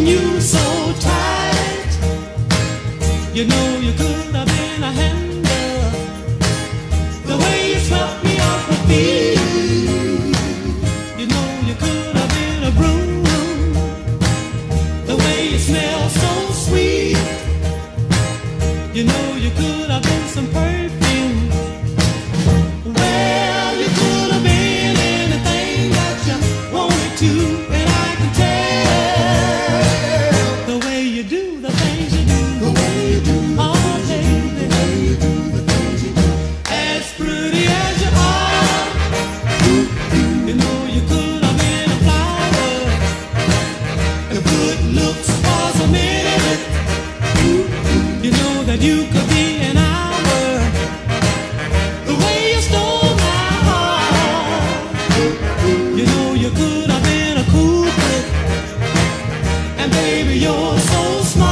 holding you so tight. You know you could have been a handle. The way you swept me off my feet. You know you could have been a broom. The way you smell so sweet. You know you could have been some perfume. Well, you could have been anything that you wanted to, and I can tell the way you do the things you do. The way you do the things you do. The way you do the things you do. As pretty as you are, you know you could have been a flower. The good looks was a minute. You know that you could be an hour. The way you stole my heart. You know you could have been a cool kid. And baby, you're so smart.